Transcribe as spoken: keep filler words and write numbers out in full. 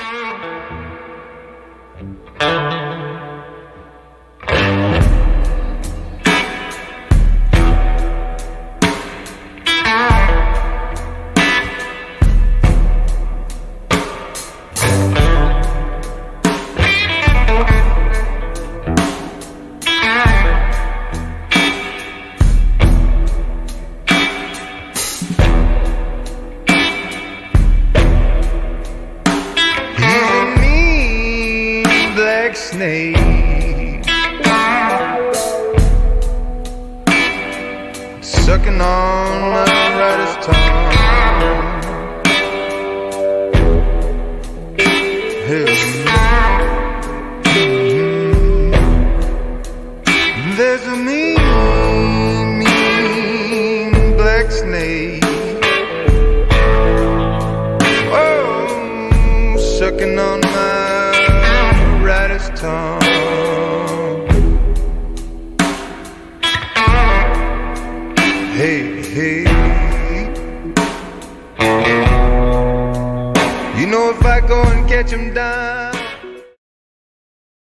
Snake sucking on my rider's tongue. Hey. Mm-hmm. There's a mean, mean black snake, oh, sucking on my rider's tongue. Hey, hey, you know if I go and catch him down,